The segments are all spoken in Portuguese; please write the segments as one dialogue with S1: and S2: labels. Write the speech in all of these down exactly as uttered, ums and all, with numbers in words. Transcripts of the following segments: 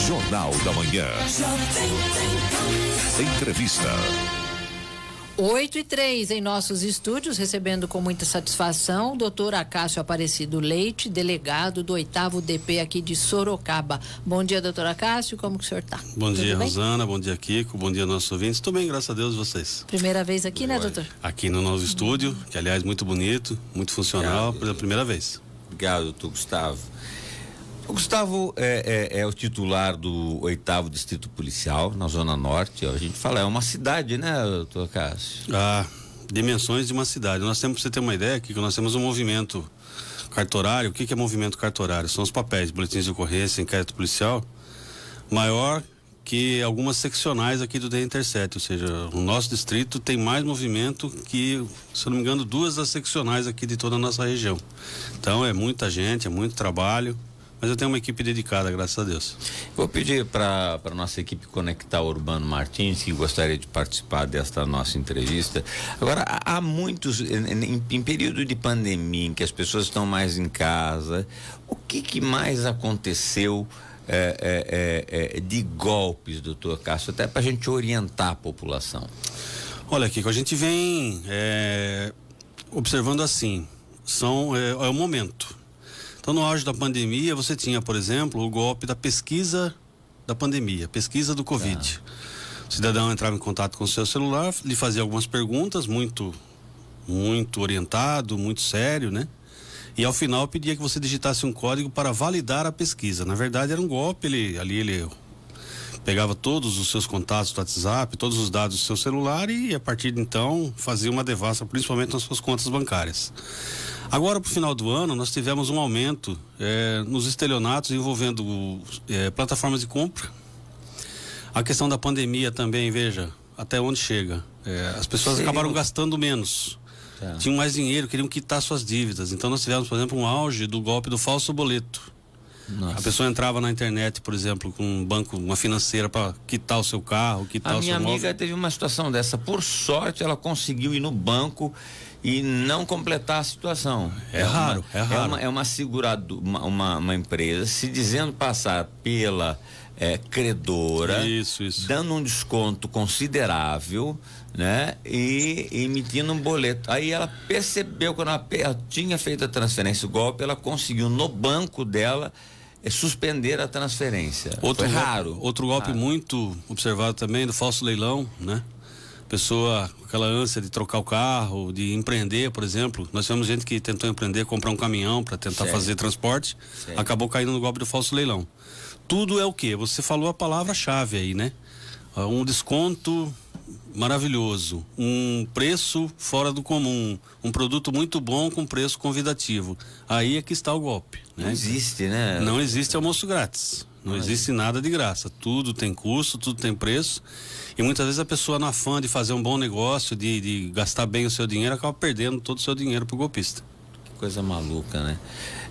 S1: Jornal da Manhã. Entrevista.
S2: oito e três em nossos estúdios, recebendo com muita satisfação o doutor Acácio Aparecido Leite, delegado do oitavo D P aqui de Sorocaba. Bom dia, doutor Acácio, como que o senhor está?
S3: Bom dia, Rosana, bom dia, Kiko, bom dia, nossos ouvintes. Estou bem, graças a Deus, vocês.
S2: Primeira vez aqui, né, doutor?
S3: Aqui no nosso estúdio, que aliás muito bonito, muito funcional, pela primeira vez.
S4: Obrigado, doutor Gustavo. O Gustavo é, é, é o titular do oitavo Distrito Policial, na Zona Norte. A gente fala, é uma cidade, né, doutor Cássio?
S3: Ah, dimensões de uma cidade. Nós temos, pra você ter uma ideia, que nós temos um movimento cartorário. O que, que é movimento cartorário? São os papéis, boletins de ocorrência, inquérito policial, maior que algumas seccionais aqui do D Intercept, ou seja, o nosso distrito tem mais movimento que, se eu não me engano, duas das seccionais aqui de toda a nossa região. Então é muita gente, é muito trabalho. Mas eu tenho uma equipe dedicada, graças a Deus.
S4: Vou pedir para a nossa equipe conectar o Urbano Martins, que gostaria de participar desta nossa entrevista. Agora, há, há muitos, em, em período de pandemia, em que as pessoas estão mais em casa, o que, que mais aconteceu é, é, é, de golpes, doutor Cássio, até para a gente orientar a população?
S3: Olha, Kiko, a gente vem é, observando assim, são, é, é o momento. Então, no auge da pandemia, você tinha, por exemplo, o golpe da pesquisa da pandemia, pesquisa do Covid. Ah. O cidadão entrava em contato com o seu celular, lhe fazia algumas perguntas, muito, muito orientado, muito sério, né? E ao final pedia que você digitasse um código para validar a pesquisa. Na verdade, era um golpe, ele, ali ele pegava todos os seus contatos do WhatsApp, todos os dados do seu celular e, a partir de então, fazia uma devassa, principalmente nas suas contas bancárias. Agora, para o final do ano, nós tivemos um aumento é, nos estelionatos envolvendo é, plataformas de compra. A questão da pandemia também, veja, até onde chega. É, as pessoas Sim. acabaram gastando menos. Tá. Tinham mais dinheiro, queriam quitar suas dívidas. Então, nós tivemos, por exemplo, um auge do golpe do falso boleto. Nossa. A pessoa entrava na internet, por exemplo, com um banco, uma financeira para quitar o seu carro, quitar o seu móvel.
S4: A minha amiga teve uma situação dessa. Por sorte, ela conseguiu ir no banco e não completar a situação.
S3: É, é raro,
S4: uma,
S3: é raro.
S4: É uma, é uma seguradora, uma, uma, uma empresa se dizendo passar pela é, credora,
S3: isso, isso.
S4: dando um desconto considerável, né? E emitindo um boleto. Aí ela percebeu, quando ela, ela tinha feito a transferência, o golpe, ela conseguiu no banco dela é, suspender a transferência.
S3: Outro
S4: Foi
S3: golpe,
S4: raro.
S3: Outro golpe
S4: raro.
S3: muito observado também do falso leilão, né? Pessoa com aquela ânsia de trocar o carro, de empreender, por exemplo. Nós tivemos gente que tentou empreender, comprar um caminhão para tentar Sério? fazer transporte, Sério? acabou caindo no golpe do falso leilão. Tudo é o quê? Você falou a palavra-chave aí, né? Um desconto maravilhoso, um preço fora do comum, um produto muito bom com preço convidativo. Aí é que está o golpe, né?
S4: Não existe, né?
S3: Não existe almoço grátis. Não Mas... existe nada de graça. Tudo tem custo, tudo tem preço. E muitas vezes a pessoa, no afã de fazer um bom negócio, de, de gastar bem o seu dinheiro, acaba perdendo todo o seu dinheiro pro golpista.
S4: Que coisa maluca, né?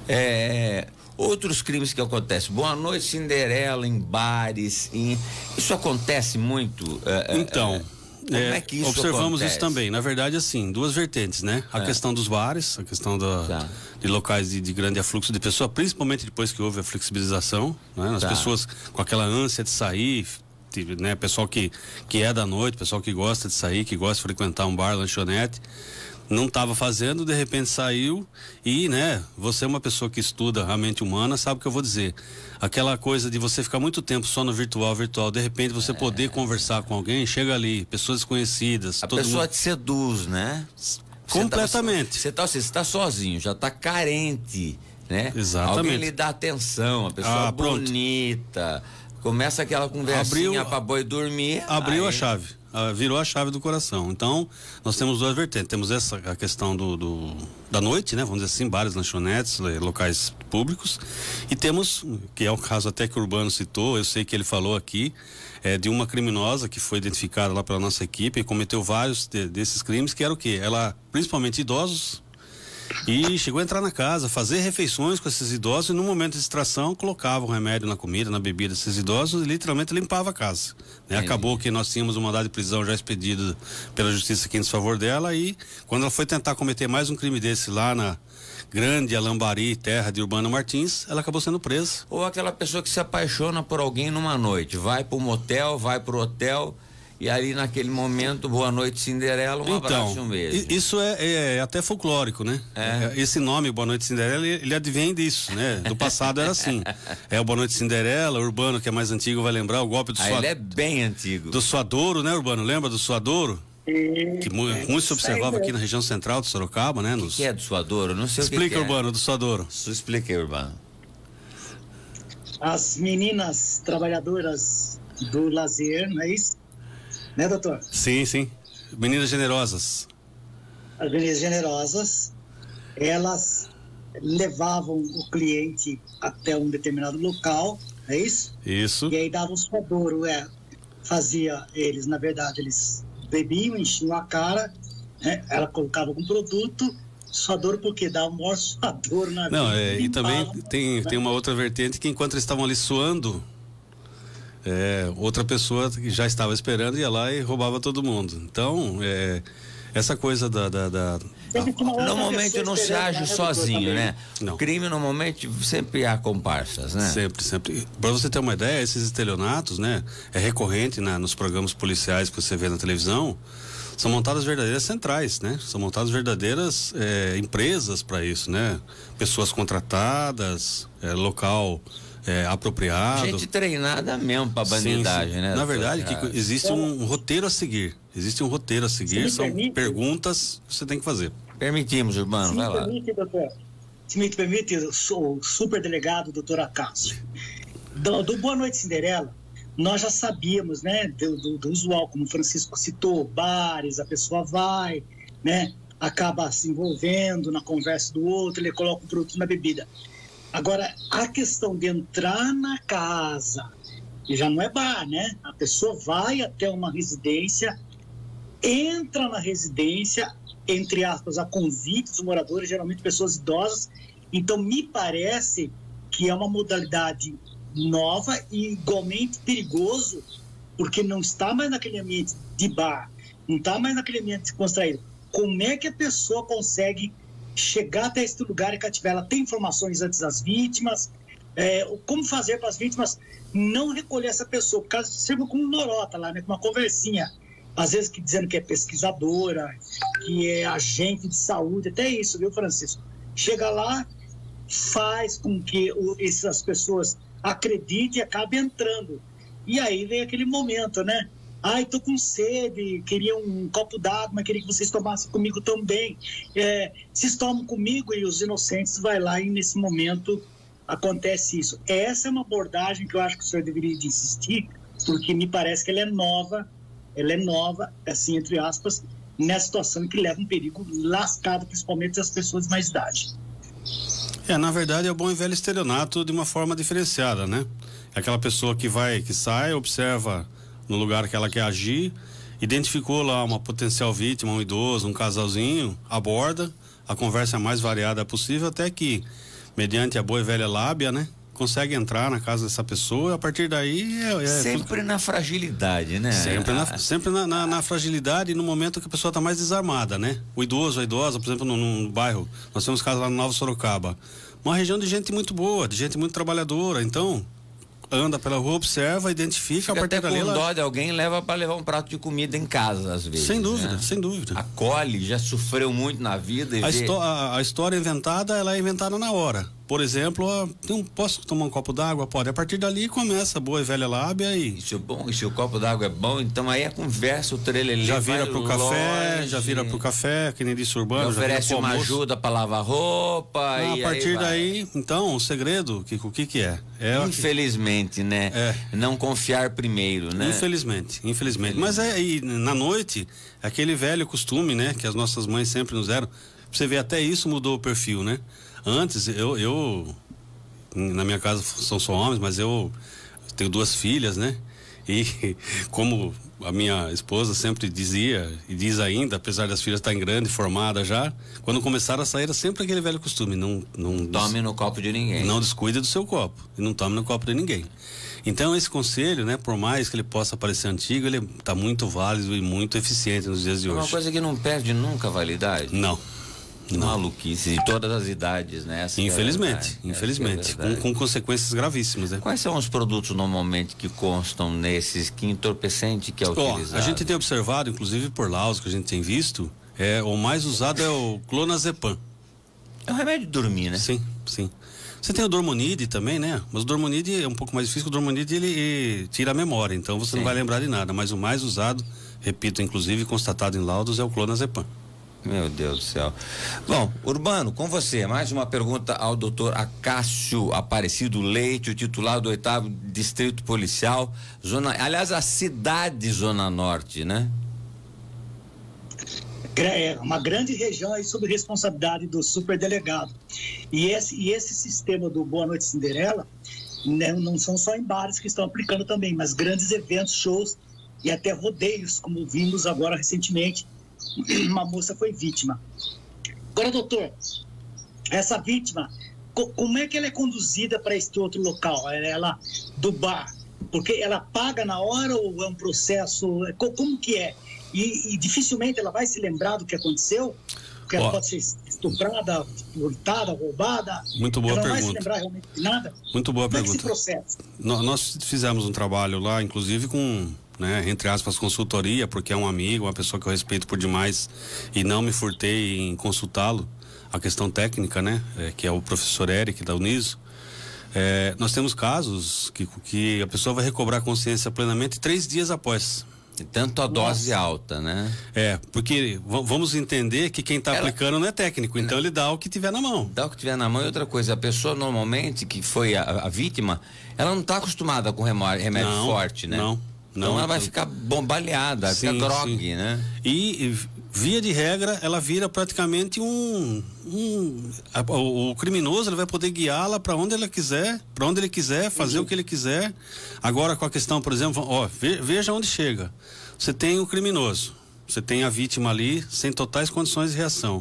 S4: É, outros crimes que acontecem. Boa noite, Cinderela, em bares. Em... Isso acontece muito? É,
S3: então.
S4: É, como é, é que isso
S3: observamos
S4: acontece?
S3: isso também. Na verdade, assim, duas vertentes, né? A é. questão dos bares, a questão da, tá. de locais de, de grande afluxo de pessoas, principalmente depois que houve a flexibilização, né? As tá. pessoas com aquela ânsia de sair, né? Pessoal que, que é da noite, pessoal que gosta de sair, que gosta de frequentar um bar, lanchonete, não estava fazendo, de repente saiu e, né, você é uma pessoa que estuda a mente humana, sabe o que eu vou dizer. Aquela coisa de você ficar muito tempo só no virtual, virtual, de repente você é. poder conversar com alguém, chega ali, pessoas desconhecidas.
S4: A
S3: todo
S4: pessoa
S3: mundo...
S4: te seduz, né?
S3: Completamente.
S4: Você está tá, tá sozinho, já está carente, né?
S3: Exatamente.
S4: Alguém lhe dá atenção, a pessoa
S3: ah,
S4: bonita, começa aquela conversinha para boi dormir.
S3: Abriu
S4: aí...
S3: a chave. Virou a chave do coração. Então, nós temos duas vertentes. Temos essa a questão do, do da noite, né? Vamos dizer assim, bares, lanchonetes, locais públicos. E temos, que é o caso até que o Urbano citou, eu sei que ele falou aqui, é, de uma criminosa que foi identificada lá pela nossa equipe e cometeu vários de, desses crimes, que era o quê? Ela, principalmente idosos, e chegou a entrar na casa, fazer refeições com esses idosos e no momento de distração colocava o remédio na comida, na bebida desses idosos e literalmente limpava a casa, né? Acabou que nós tínhamos um mandado de prisão já expedido pela justiça aqui em desfavor dela e quando ela foi tentar cometer mais um crime desse lá na, Grande Alambari, terra de Urbano Martins, ela acabou sendo presa.
S4: Ou aquela pessoa que se apaixona por alguém numa noite, vai para um motel, vai para o hotel, e ali naquele momento, boa noite Cinderela, um
S3: então,
S4: abraço e um beijo.
S3: Isso é, é até folclórico, né?
S4: É.
S3: Esse nome, Boa Noite Cinderela, ele, ele advém disso, né? Do passado era assim. É o Boa Noite Cinderela, Urbano, que é mais antigo, vai lembrar o golpe do
S4: ah,
S3: suadouro.
S4: Ele é bem antigo.
S3: Do suadouro, né, Urbano? Lembra do suadouro? Que muito se observava aqui na região central de Sorocaba, né? Nos...
S4: O que é do suadouro? Não sei
S3: Explica,
S4: o que, que é.
S3: Urbano, do suadouro.
S4: Explica aí, Urbano.
S1: As meninas trabalhadoras do lazer, não é isso? Né, doutor?
S3: Sim, sim. Meninas generosas.
S1: As meninas generosas, elas levavam o cliente até um determinado local, é isso?
S3: Isso.
S1: E aí davam um suadouro, é. Fazia eles, na verdade, eles bebiam, enchiam a cara, né? Ela colocava algum produto, suadouro porque dá o maior suadouro na vida.
S3: Não, é, e também
S1: limpava,
S3: tem,
S1: né?
S3: tem uma outra vertente que enquanto eles estavam ali suando, é, outra pessoa que já estava esperando ia lá e roubava todo mundo. Então, é, essa coisa da... da, da
S4: normalmente não se age sozinho, né?
S3: Não.
S4: Crime normalmente sempre há comparsas, né?
S3: Sempre, sempre. Para você ter uma ideia, esses estelionatos, né? É recorrente na, nos programas policiais que você vê na televisão. São montadas verdadeiras centrais, né? São montadas verdadeiras é, empresas para isso, né? Pessoas contratadas, é, local é, apropriado.
S4: Gente treinada mesmo para bandidagem, sim, sim.
S3: né? Na verdade,
S4: Kiko,
S3: que existe um roteiro a seguir. Existe um roteiro a seguir, são
S1: permite?
S3: perguntas que você tem que fazer.
S4: Permitimos, Urbano,
S1: Se
S4: vai
S1: me
S4: lá.
S1: permite, doutor, se me permite, eu sou o superdelegado, doutor Acácio. Do, do Boa Noite Cinderela, nós já sabíamos, né, do, do, do usual, como o Francisco citou, bares, a pessoa vai, né, acaba se envolvendo na conversa do outro, ele coloca um produto na bebida. Agora, a questão de entrar na casa, e já não é bar, né? A pessoa vai até uma residência, entra na residência, entre aspas, a convite dos moradores, geralmente pessoas idosas. Então, me parece que é uma modalidade nova e igualmente perigoso, porque não está mais naquele ambiente de bar, não está mais naquele ambiente descontraído. Como é que a pessoa consegue chegar até esse lugar e cativar? Ela tem informações antes das vítimas, é, como fazer para as vítimas não recolher essa pessoa, por causa de ser como um norota lá, né, com uma conversinha, às vezes que, dizendo que é pesquisadora, que é agente de saúde, até isso, viu, Francisco? Chega lá, faz com que o, essas pessoas acreditem e acabem entrando. E aí vem aquele momento, né? Ai, tô com sede, queria um copo d'água, mas queria que vocês tomassem comigo também. É, vocês tomam comigo, e os inocentes vai lá e nesse momento acontece isso. Essa é uma abordagem que eu acho que o senhor deveria de insistir, porque me parece que ela é nova, ela é nova, assim, entre aspas, nessa situação que leva um perigo lascado, principalmente as pessoas de mais idade.
S3: É, na verdade é o bom e velho estelionato de uma forma diferenciada, né? É aquela pessoa que vai, que sai, observa no lugar que ela quer agir, identificou lá uma potencial vítima, um idoso, um casalzinho, aborda, a conversa é a mais variada possível, até que, mediante a boa e velha lábia, né? Consegue entrar na casa dessa pessoa, a partir daí é, é
S4: sempre tudo... na fragilidade, né?
S3: Sempre, na, sempre na, na, na fragilidade e no momento que a pessoa está mais desarmada, né? O idoso, a idosa, por exemplo, num, num bairro, nós temos casa lá no Nova Sorocaba, uma região de gente muito boa, de gente muito trabalhadora, então anda pela rua, observa, identifica,
S4: Fica
S3: a partir
S4: até
S3: dali
S4: com
S3: ela...
S4: dó de alguém, leva para levar um prato de comida em casa, às vezes.
S3: Sem dúvida,
S4: né?
S3: sem dúvida.
S4: Acolhe, já sofreu muito na vida. E
S3: a,
S4: vê...
S3: histó a, a história inventada, ela é inventada na hora. Por exemplo, ó, não posso tomar um copo d'água? Pode. A partir dali começa a boa e velha lábia e...
S4: E se o, bom, e se o copo d'água é bom, então aí a conversa, o trelelê
S3: já vira pro
S4: longe,
S3: café, já vira pro café, que nem disse Urbano. Já
S4: oferece
S3: vira pro
S4: uma
S3: almoço.
S4: ajuda para lavar roupa.
S3: Ah,
S4: e
S3: a partir
S4: aí
S3: daí, então, o segredo, Kiko, o que que é? é
S4: infelizmente, né?
S3: É.
S4: Não confiar primeiro, né?
S3: Infelizmente, infelizmente. Mas é e na noite, aquele velho costume, né? Que as nossas mães sempre nos deram. Você vê, até isso mudou o perfil, né? Antes, eu... eu na minha casa são só homens, mas eu tenho duas filhas, né? E como a minha esposa sempre dizia, e diz ainda, apesar das filhas estarem grandes, formadas já, quando começaram a sair era sempre aquele velho costume, não... não
S4: tome no copo de ninguém.
S3: Não descuide do seu copo, e não tome no copo de ninguém. Então esse conselho, né, por mais que ele possa parecer antigo, ele está muito válido e muito eficiente nos dias de hoje.
S4: É uma coisa que não perde nunca a validade?
S3: Não.
S4: Não. Maluquice de todas as idades, né? Essa
S3: infelizmente,
S4: é
S3: infelizmente,
S4: é
S3: com, com consequências gravíssimas, né?
S4: Quais são os produtos normalmente que constam nesses, que entorpecente que é utilizado?
S3: Oh, a gente tem observado, inclusive por laudos que a gente tem visto, é, o mais usado é o clonazepam.
S4: É um remédio de dormir, né?
S3: Sim, sim. Você tem o Dormonide também, né? Mas o Dormonide é um pouco mais difícil, o Dormonide ele, ele tira a memória, então você Sim. não vai lembrar de nada, mas o mais usado, repito, inclusive constatado em laudos, é o clonazepam.
S4: Meu Deus do céu. Bom, Urbano, com você, mais uma pergunta ao doutor Acácio Aparecido Leite, o titular do oitavo Distrito Policial, zona, aliás, a cidade Zona Norte, né?
S1: É uma grande região aí sob responsabilidade do superdelegado. E esse, e esse sistema do Boa Noite Cinderela, né, não são só em bares que estão aplicando também, mas grandes eventos, shows e até rodeios, como vimos agora recentemente. Uma moça foi vítima. Agora, doutor, essa vítima, co como é que ela é conduzida para este outro local? Ela do bar? Porque ela paga na hora ou é um processo? Como que é? E, e dificilmente ela vai se lembrar do que aconteceu? Porque ela oh. pode ser estuprada, furtada, roubada.
S3: Muito boa
S1: ela não
S3: pergunta.
S1: Vai se lembrar realmente de nada?
S3: Muito boa
S1: Como
S3: pergunta.
S1: É que esse processo?
S3: No, nós fizemos um trabalho lá, inclusive com, né, entre aspas, consultoria, porque é um amigo, uma pessoa que eu respeito por demais e não me furtei em consultá-lo. A questão técnica, né, é, que é o professor Eric da Uniso. É, nós temos casos que, que a pessoa vai recobrar consciência plenamente três dias após.
S4: Tanto a dose Nossa. alta, né?
S3: É, porque vamos entender que quem está Ela... aplicando não é técnico, então ele dá o que tiver na mom.
S4: Dá o que tiver na mão e outra coisa, a pessoa normalmente, que foi a, a vítima, ela não está acostumada com remédio
S3: não,
S4: forte, né?
S3: Não, não.
S4: Então ela vai ficar bombaleada, sim, fica grogue, né?
S3: E, e, via de regra, ela vira praticamente um... um a, o, o criminoso, ele vai poder guiá-la para onde ela quiser, para onde ele quiser, fazer uhum. o que ele quiser. Agora, com a questão, por exemplo, ó, veja onde chega. Você tem o criminoso, você tem a vítima ali, sem totais condições de reação.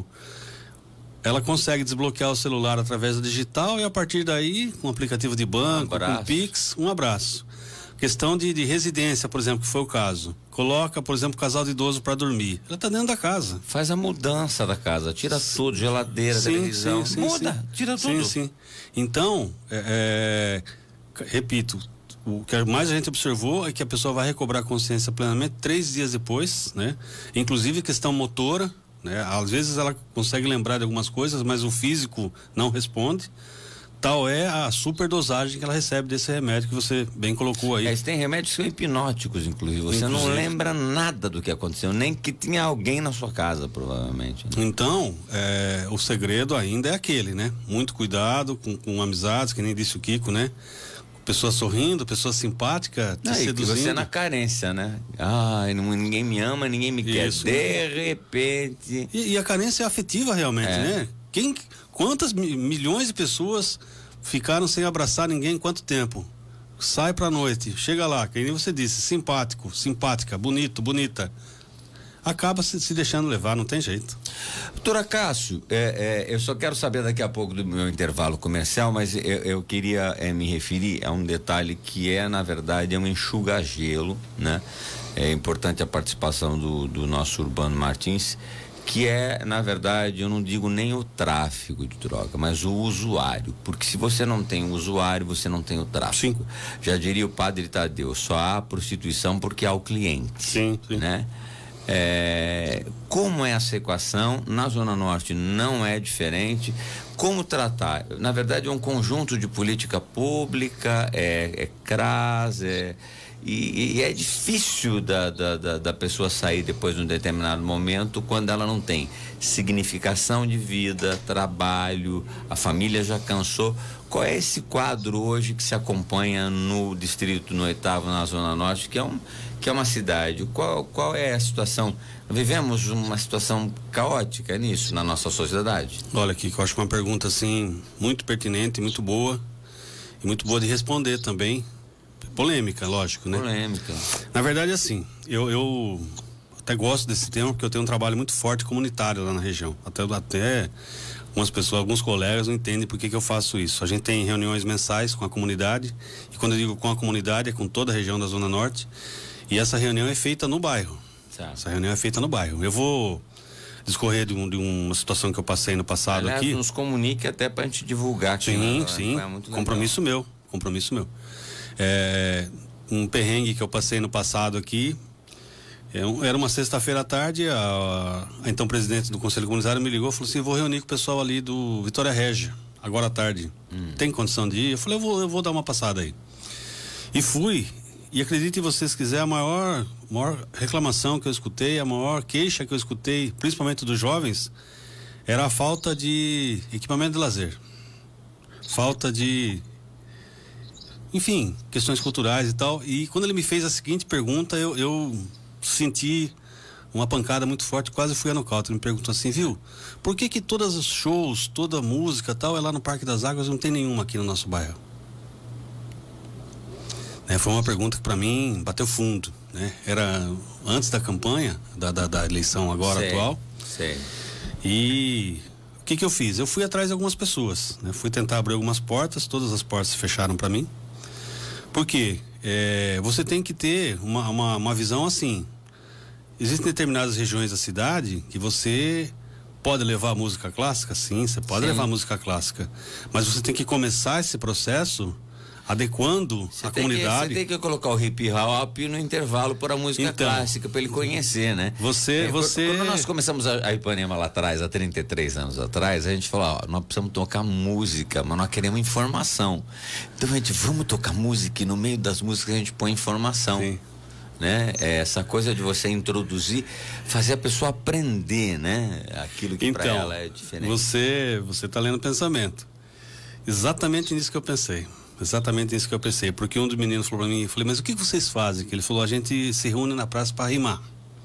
S3: Ela consegue desbloquear o celular através do digital e a partir daí, com aplicativo de banco, um com Pix, um abraço. Questão de, de residência, por exemplo, que foi o caso. Coloca, por exemplo, casal de idoso para dormir. Ela está dentro da casa.
S4: Faz a mudança da casa, tira sim. tudo, geladeira, sim, televisão, sim, sim, muda, sim. tira tudo.
S3: Sim, sim. Então, é, é, repito, o que mais a gente observou é que a pessoa vai recobrar consciência plenamente três dias depois, né? Inclusive questão motora, né? Às vezes ela consegue lembrar de algumas coisas, mas o físico não responde. Tal é a superdosagem que ela recebe desse remédio que você bem colocou aí.
S4: É, tem remédios que são hipnóticos, inclusive. Você inclusive. não lembra nada do que aconteceu, nem que tinha alguém na sua casa, provavelmente. Né?
S3: Então, é, o segredo ainda é aquele, né? Muito cuidado com, com amizades, que nem disse o Kiko, né? Pessoa sorrindo, pessoa simpática, te
S4: ah,
S3: seduzindo.
S4: Você é na carência, né? Ai, não, ninguém me ama, ninguém me Isso, quer. De né? repente...
S3: E, e a carência é afetiva realmente, é. né? Quem, quantas milhões de pessoas ficaram sem abraçar ninguém em quanto tempo? Sai pra noite, chega lá, que nem você disse, simpático, simpática, bonito, bonita. Acaba se, se deixando levar, não tem jeito.
S4: Doutor Acácio, é, é, eu só quero saber daqui a pouco do meu intervalo comercial, mas eu, eu queria é, me referir a um detalhe que é, na verdade, é um enxuga-gelo, né? É importante a participação do, do nosso Urbano Martins, que é, na verdade, eu não digo nem o tráfico de droga, mas o usuário, porque se você não tem o usuário, você não tem o tráfico. Sim. Já diria o padre Tadeu, só há prostituição porque há o cliente.
S3: Sim, sim.
S4: Né? É, como é essa equação? Na Zona Norte não é diferente. Como tratar? Na verdade é um conjunto de política pública, é, é CRAS, é, e, e é difícil da, da, da, da pessoa sair depois de um determinado momento quando ela não tem significação de vida, trabalho, a família já cansou. Qual é esse quadro hoje que se acompanha no distrito, no oitavo, na Zona Norte, que é, um, que é uma cidade? Qual, qual é a situação? Vivemos uma situação caótica nisso, na nossa sociedade?
S3: Olha, aqui, eu acho uma pergunta, assim, muito pertinente, muito boa, e muito boa de responder também. Polêmica, lógico, né?
S4: Polêmica.
S3: Na verdade, assim, eu, eu até gosto desse tema, porque eu tenho um trabalho muito forte comunitário lá na região. Até... até algumas pessoas, alguns colegas não entendem por que que eu faço isso. A gente tem reuniões mensais com a comunidade, e quando eu digo com a comunidade é com toda a região da Zona Norte, e essa reunião é feita no bairro. Certo. Essa reunião é feita no bairro. Eu vou discorrer de, um, de uma situação que eu passei no passado. Aliás, aqui.
S4: Nos comunique até para a gente divulgar aqui.
S3: Sim,
S4: né?
S3: sim.
S4: É muito
S3: compromisso meu, compromisso meu. É, um perrengue que eu passei no passado aqui. Era uma sexta-feira à tarde, a, a então presidente do Conselho Comunitário me ligou e falou assim: vou reunir com o pessoal ali do Vitória Régia, agora à tarde. Hum. Tem condição de ir? Eu falei, eu vou, eu vou dar uma passada aí. E fui, e acredite vocês se quiser, a maior, maior reclamação que eu escutei, a maior queixa que eu escutei, principalmente dos jovens, era a falta de equipamento de lazer. Falta de... enfim, questões culturais e tal. E quando ele me fez a seguinte pergunta, eu... eu senti uma pancada muito forte, quase fui a nocaute. Ele me perguntou assim, viu, por que que todos os shows, toda a música tal, é lá no Parque das Águas, não tem nenhuma aqui no nosso bairro? É, foi uma pergunta que para mim bateu fundo, né? Era antes da campanha, da, da, da eleição agora sei, atual.
S4: Sei.
S3: E o que que eu fiz? Eu fui atrás de algumas pessoas, né? Fui tentar abrir algumas portas, todas as portas se fecharam para mim. Por quê? É, você tem que ter uma, uma, uma visão assim. Existem determinadas regiões da cidade que você pode levar música clássica, sim, você pode sim. levar música clássica, mas você tem que começar esse processo adequando você a comunidade.
S4: Que, você tem que colocar o hip hop no intervalo para a música então, clássica, para ele conhecer, né?
S3: Você, é, você...
S4: Quando nós começamos a, a Ipanema lá atrás, há trinta e três anos atrás, a gente falou, ó, nós precisamos tocar música, mas nós queremos informação. Então a gente, vamos tocar música e no meio das músicas a gente põe informação. Sim. Né? É essa coisa de você introduzir, fazer a pessoa aprender, né? Aquilo que
S3: então,
S4: para ela é diferente.
S3: Você, você tá lendo o pensamento. Exatamente nisso que eu pensei. Exatamente isso que eu pensei, porque um dos meninos falou para mim, eu falei, mas o que vocês fazem? Que ele falou, a gente se reúne na praça para rimar.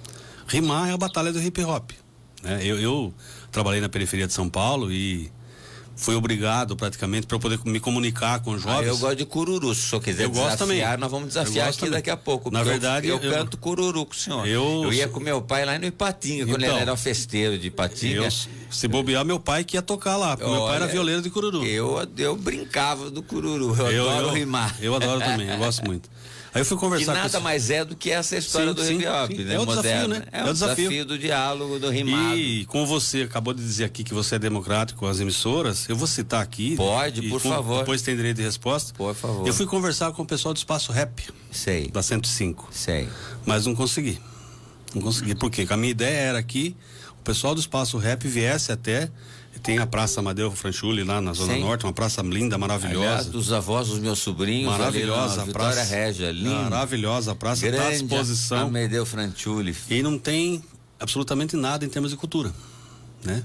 S3: Rimar é a batalha do hip hop, né? Eu, eu trabalhei na periferia de São Paulo e fui obrigado praticamente para poder me comunicar com os jovens.
S4: Ah, eu gosto de cururu, se o senhor quiser
S3: eu
S4: desafiar,
S3: também.
S4: nós vamos desafiar aqui também. Daqui a pouco.
S3: Na verdade,
S4: eu, eu,
S3: eu
S4: canto cururu com o senhor. Eu, eu ia com meu pai lá no Ipatinga, quando então, ele era o festeiro de Ipatinga.
S3: Eu, se bobear, meu pai que ia tocar lá, porque Olha, meu pai era violeiro de cururu.
S4: Eu, eu brincava do cururu, eu, eu adoro
S3: eu,
S4: rimar.
S3: Eu adoro também, eu gosto muito. Aí eu fui conversar
S4: que nada
S3: com
S4: mais é do que essa história sim, do sim, hip hop, sim. né?
S3: É o
S4: Moderno.
S3: desafio, né?
S4: É, é o desafio. desafio do diálogo, do rimado.
S3: E com você, acabou de dizer aqui que você é democrático com as emissoras, eu vou citar aqui.
S4: Pode, por
S3: com,
S4: favor.
S3: Depois tem direito de resposta.
S4: Por favor.
S3: Eu fui conversar com o pessoal do Espaço Rap.
S4: Sei.
S3: Da cento e cinco.
S4: Sei.
S3: Mas não consegui. Não consegui. Por quê? Porque a minha ideia era que o pessoal do Espaço Rap viesse até... Tem a Praça Amadeu Franchuli lá na Zona Sim. Norte, uma praça linda, maravilhosa.
S4: Aliás, dos avós dos meus sobrinhos,
S3: maravilhosa,
S4: ali na Vitória Régia, linda.
S3: Maravilhosa, a praça está à disposição.
S4: Amadeu Franchuli.
S3: E não tem absolutamente nada em termos de cultura, né?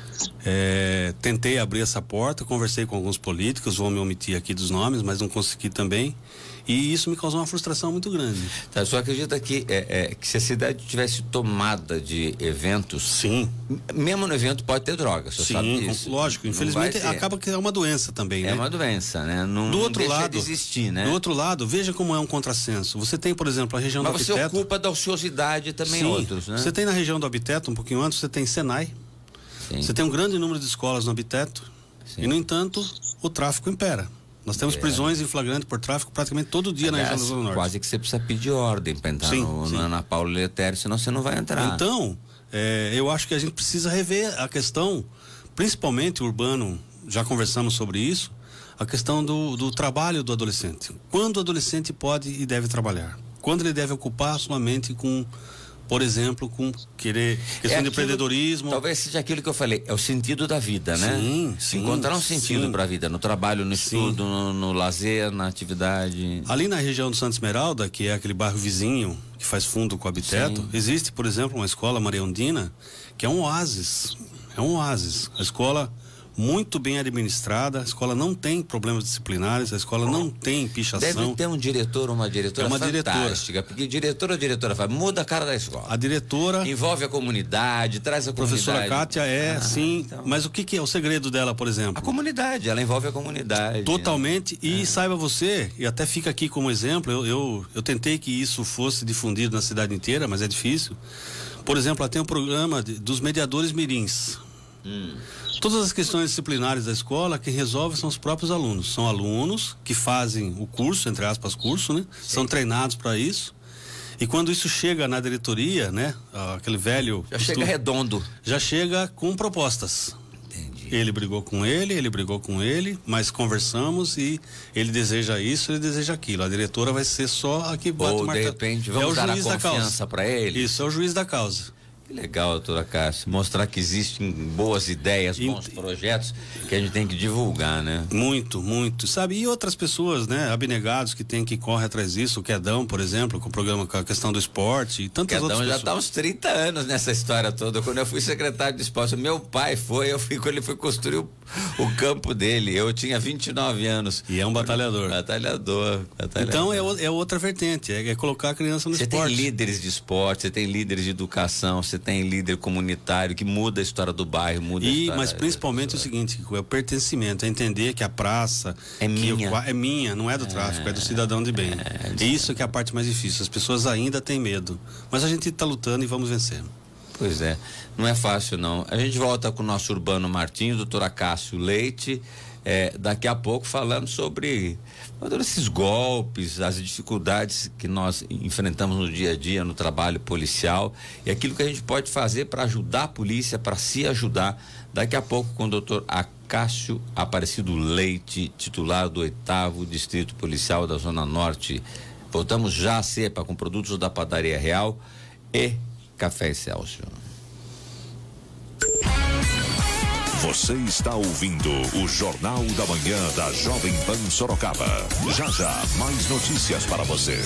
S3: É, tentei abrir essa porta, conversei com alguns políticos, vou me omitir aqui dos nomes, mas não consegui também. E isso me causou uma frustração muito grande.
S4: Tá, só acredita que, é, é, que se a cidade tivesse tomada de eventos...
S3: Sim.
S4: Mesmo no evento pode ter droga, você
S3: Sim,
S4: sabe disso.
S3: Lógico. Infelizmente acaba que é uma doença também,
S4: é
S3: né?
S4: É uma doença, né? Não,
S3: do outro
S4: não deixa
S3: lado,
S4: de existir, né?
S3: Do outro lado, veja como é um contrassenso. Você tem, por exemplo, a região
S4: Mas
S3: do
S4: você
S3: Obiteto...
S4: ocupa da ociosidade também
S3: Sim,
S4: outros, né?
S3: Você tem na região do Obiteto, um pouquinho antes, você tem Senai. Sim. Você tem um grande número de escolas no Obiteto. Sim. E, no entanto, o tráfico impera. Nós temos é. prisões em flagrante por tráfico praticamente todo dia. Aliás, na região da Zona Norte.
S4: Quase que você precisa pedir ordem para entrar sim, no, sim. na Ana Paula Letério, senão você não vai entrar.
S3: Então, é, eu acho que a gente precisa rever a questão, principalmente urbano, já conversamos sobre isso, a questão do, do trabalho do adolescente. Quando o adolescente pode e deve trabalhar? Quando ele deve ocupar sua mente com... Por exemplo, com querer questão é aquilo, de empreendedorismo.
S4: Talvez seja aquilo que eu falei, é o sentido da vida, né?
S3: Sim, sim.
S4: Encontrar um sentido para a vida, no trabalho, no sim. estudo, no, no lazer, na atividade.
S3: Ali na região do Santa Esmeralda, que é aquele bairro vizinho que faz fundo com o Obiteto, sim. existe, por exemplo, uma escola Mariondina, que é um oásis. É um oásis. A escola muito bem administrada, a escola não tem problemas disciplinares, a escola não tem pichação.
S4: Deve ter um diretor ou uma diretora
S3: é uma
S4: fantástica,
S3: diretora.
S4: Porque diretora ou diretora faz, muda a cara da escola.
S3: A diretora...
S4: Envolve a comunidade, traz a comunidade.
S3: Professora Kátia é, ah, sim,
S4: então...
S3: mas o que, que é o segredo dela, por exemplo?
S4: A comunidade, ela envolve a comunidade.
S3: Totalmente, né? E
S4: é.
S3: saiba você, e até fica aqui como exemplo, eu, eu, eu tentei que isso fosse difundido na cidade inteira, mas é difícil. Por exemplo, ela tem um programa de, dos mediadores mirins. Hum. Todas as questões disciplinares da escola, quem resolve são os próprios alunos. São alunos que fazem o curso, entre aspas, curso, né? Sim. São treinados para isso. E quando isso chega na diretoria, né? Aquele velho...
S4: Já chega redondo.
S3: Já chega com propostas.
S4: Entendi.
S3: Ele brigou com ele, ele brigou com ele, mas conversamos e ele deseja isso, ele deseja aquilo. A diretora vai ser só a que bate o martelo.
S4: Ou, de repente, vamos
S3: é o
S4: dar a
S3: juiz da causa.
S4: confiança para ele.
S3: Isso, é o juiz da causa.
S4: Que legal, doutora Cássio, mostrar que existem boas ideias, bons projetos que a gente tem que divulgar, né?
S3: Muito, muito, sabe? E outras pessoas, né? Abnegados que tem que correr atrás disso, o Quedão, por exemplo, com o programa, com a questão do esporte e tantas
S4: Quedão
S3: outras
S4: já
S3: pessoas.
S4: está uns trinta anos nessa história toda. Quando eu fui secretário de esporte, meu pai foi, eu fui quando ele foi construir o, o campo dele. Eu tinha vinte e nove anos.
S3: E é um batalhador.
S4: Batalhador. batalhador.
S3: Então é, o, é outra vertente, é, é colocar a criança no
S4: você
S3: esporte.
S4: Você tem líderes de esporte, você tem líderes de educação, você tem líder comunitário que muda a história do bairro, muda
S3: e,
S4: a história.
S3: Mas principalmente o seguinte, é o pertencimento, é entender que a praça
S4: é minha,
S3: o, é minha, não é do tráfico, é, é do cidadão de bem. É, é isso que é a parte mais difícil. As pessoas ainda têm medo, mas a gente está lutando e vamos vencer.
S4: Pois é, não é fácil não. A gente volta com o nosso Urbano Martins, doutor Acácio Leite, é, daqui a pouco falando sobre esses golpes, as dificuldades que nós enfrentamos no dia a dia, no trabalho policial e aquilo que a gente pode fazer para ajudar a polícia, para se ajudar. Daqui a pouco com o doutor Acácio Aparecido Leite, titular do oitavo Distrito Policial da Zona Norte. Voltamos já a cepa com produtos da Padaria Real e Café Excelsior.
S5: Você está ouvindo o Jornal da Manhã da Jovem Pan Sorocaba. Já já, mais notícias para você.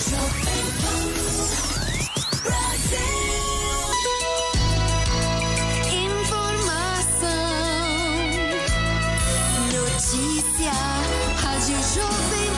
S6: Informação, notícia, Rádio Jovem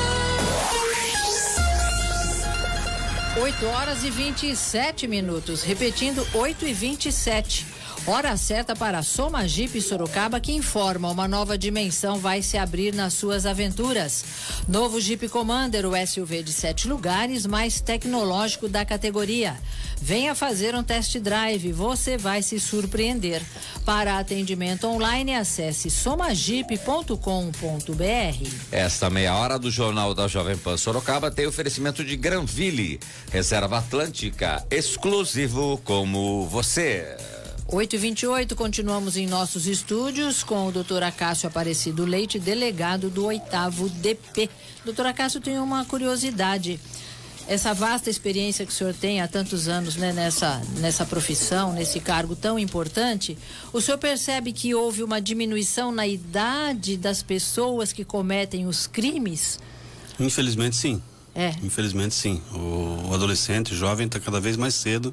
S2: Pan. oito horas e vinte e sete minutos. Repetindo, oito e vinte e sete. Hora certa para a Soma Jeep Sorocaba, que informa: uma nova dimensão vai se abrir nas suas aventuras. Novo Jeep Commander, o S U V de sete lugares, mais tecnológico da categoria. Venha fazer um test drive, você vai se surpreender. Para atendimento online, acesse soma jeep ponto com ponto b r.
S4: Esta meia hora do Jornal da Jovem Pan Sorocaba tem oferecimento de Granville, Reserva Atlântica, exclusivo como você.
S2: oito e vinte e oito, continuamos em nossos estúdios com o doutor Acácio Aparecido Leite, delegado do oitavo D P. Doutor Acácio, tem uma curiosidade. Essa vasta experiência que o senhor tem há tantos anos, né, nessa, nessa profissão, nesse cargo tão importante, o senhor percebe que houve uma diminuição na idade das pessoas que cometem os crimes?
S3: Infelizmente, sim.
S2: É.
S3: Infelizmente, sim. O, o adolescente, o jovem, está cada vez mais cedo,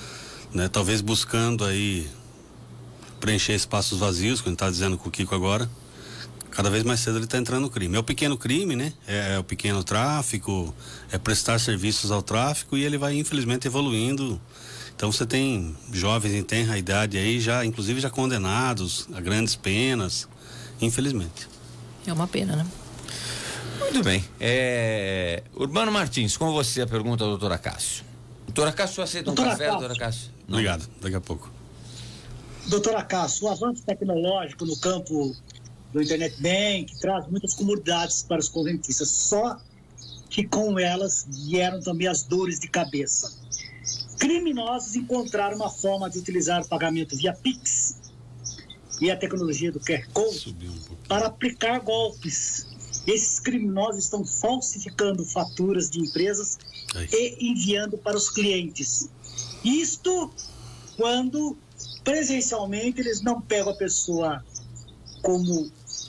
S3: né? Talvez buscando aí preencher espaços vazios, como está dizendo com o Kiko agora. Cada vez mais cedo ele está entrando no crime. É o pequeno crime, né? É, é o pequeno tráfico, é prestar serviços ao tráfico e ele vai infelizmente evoluindo. Então você tem jovens em tenra idade aí já, inclusive já condenados a grandes penas, infelizmente.
S2: É uma pena, né?
S4: Muito bem. É... Urbano Martins, com você a pergunta ao doutor Acácio. Doutor Acácio, aceita um
S1: doutor
S4: café,
S1: Acácio.
S4: doutor Acácio? Não.
S3: Obrigado, daqui a pouco.
S1: Doutor Acácio, o avanço tecnológico no campo do Internet Bank traz muitas comodidades para os correntistas, só que com elas vieram também as dores de cabeça. Criminosos encontraram uma forma de utilizar o pagamento via Pix e a tecnologia do Q R Code um para aplicar golpes. Esses criminosos estão falsificando faturas de empresas Ai. e enviando para os clientes. Isto quando presencialmente eles não pegam a pessoa como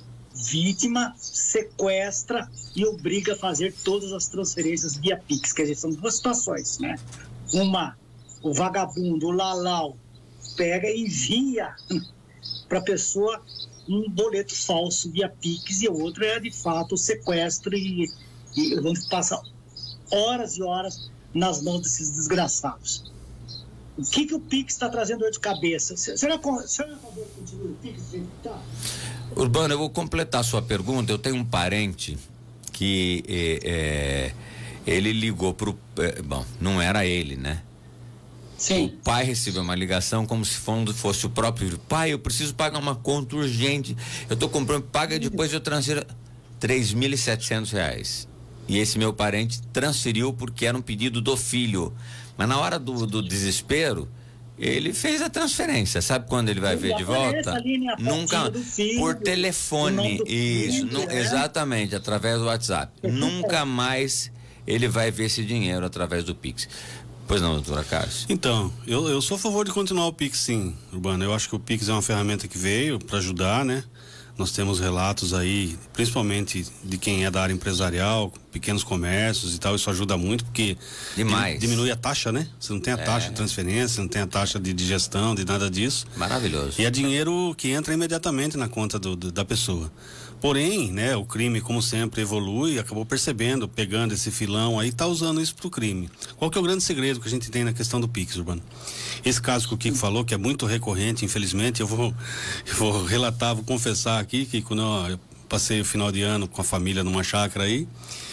S1: vítima, sequestra e obriga a fazer todas as transferências via Pix. Quer dizer, são duas situações, né? Uma, o vagabundo, o lalau, pega e envia para a pessoa um boleto falso via Pix, e o outro é, de fato, o sequestro e, e onde passa horas e horas nas mãos desses desgraçados. O que, que o Pix está trazendo dor de cabeça? Será que o senhor continua o Pix? Tá?
S4: Urbano, eu vou completar a sua pergunta. Eu tenho um parente que é, é, ele ligou pro... É, bom, não era ele, né?
S1: Sim.
S4: O pai recebeu uma ligação como se fosse o próprio pai. Eu preciso pagar uma conta urgente. Eu tô comprando, paga depois eu transfiro três mil e setecentos reais. E esse meu parente transferiu porque era um pedido do filho. Mas na hora do, do desespero, ele fez a transferência. Sabe quando ele vai
S1: Ele
S4: ver de volta?
S1: ali, né, a
S4: Nunca.
S1: fotinha do filho,
S4: Por
S1: o
S4: telefone.
S1: nome do
S4: Isso.
S1: filho,
S4: nu-
S1: né?
S4: Exatamente, através do WhatsApp. Nunca mais ele vai ver esse dinheiro através do Pix. Pois não, doutora Carlos?
S3: Então, eu, eu sou a favor de continuar o Pix, sim, Urbano. Eu acho que o Pix é uma ferramenta que veio para ajudar, né? Nós temos relatos aí, principalmente de quem é da área empresarial, pequenos comércios e tal, isso ajuda muito, porque
S4: Demais.
S3: diminui a taxa, né? Você não tem a
S4: É.
S3: taxa de transferência, não tem a taxa de, de gestão, de nada disso.
S4: Maravilhoso.
S3: E é dinheiro que entra imediatamente na conta do, do- da pessoa. Porém, né, o crime, como sempre, evolui, acabou percebendo, pegando esse filão aí, tá usando isso pro crime. Qual que é o grande segredo que a gente tem na questão do Pix, Urbano? Esse caso que o Kiko falou, que é muito recorrente, infelizmente, eu vou, eu vou relatar, vou confessar aqui que quando eu passei o final de ano com a família numa chácara aí,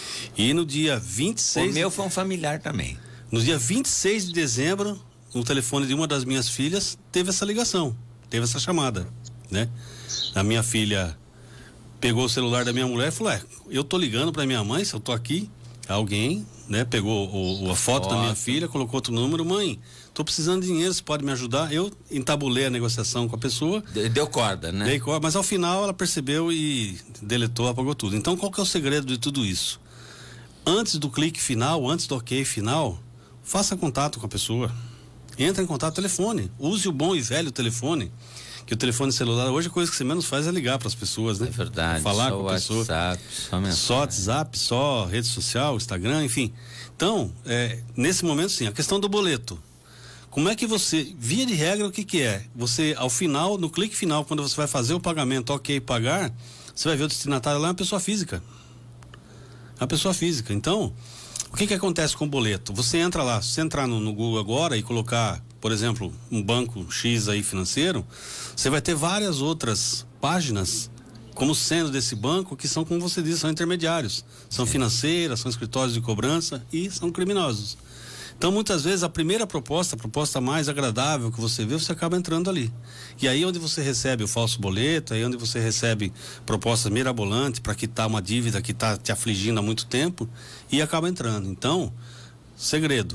S3: e no dia vinte e seis...
S4: O meu foi um familiar também.
S3: No dia vinte e seis de dezembro, no telefone de uma das minhas filhas, teve essa ligação, teve essa chamada, né? A minha filha pegou o celular da minha mulher e falou, é, eu tô ligando pra minha mãe, se eu tô aqui, alguém, né, pegou o, o- a foto,
S4: Foto.
S3: da minha filha, colocou outro número, mãe, tô precisando de dinheiro, você pode me ajudar? Eu entabulei a negociação com a pessoa,
S4: De- Deu corda, né?
S3: dei cor- mas ao final ela percebeu e deletou, apagou tudo. Então qual que é o segredo de tudo isso? Antes do clique final, antes do ok final, faça contato com a pessoa. Entra em contato, telefone. Use o bom e velho telefone. Que o telefone celular, hoje a coisa que você menos faz é ligar para as pessoas, né?
S4: É verdade.
S3: Falar
S4: só
S3: com a pessoa.
S4: WhatsApp, só mensagem.
S3: Só WhatsApp, só rede social, Instagram, enfim. Então, é, nesse momento sim, a questão do boleto. Como é que você, via de regra, o que que é? Você, ao final, no clique final, quando você vai fazer o pagamento, ok, pagar, você vai ver o destinatário lá, é uma pessoa física. É uma pessoa física. Então, o que que acontece com o boleto? Você entra lá, se você entrar no, no Google agora e colocar, por exemplo, um banco X aí financeiro, você vai ter várias outras páginas como sendo desse banco que são, como você disse, são intermediários. São financeiras, são escritórios de cobrança e são criminosos. Então, muitas vezes, a primeira proposta, a proposta mais agradável que você vê, você acaba entrando ali. E aí onde você recebe o falso boleto, aí onde você recebe propostas mirabolantes para quitar uma dívida que está te afligindo há muito tempo e acaba entrando. Então, segredo.